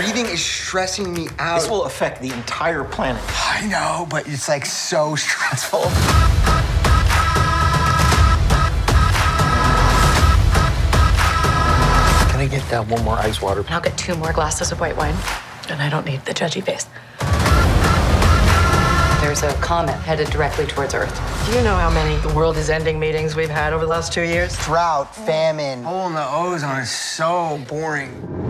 breathing is stressing me out. This will affect the entire planet. I know, but it's like so stressful. Can I get one more ice water? And I'll get 2 more glasses of white wine. And I don't need the judgy face. There's a comet headed directly towards Earth. Do you know how many the world is ending meetings we've had over the last 2 years? Drought, famine, hole in the ozone is so boring.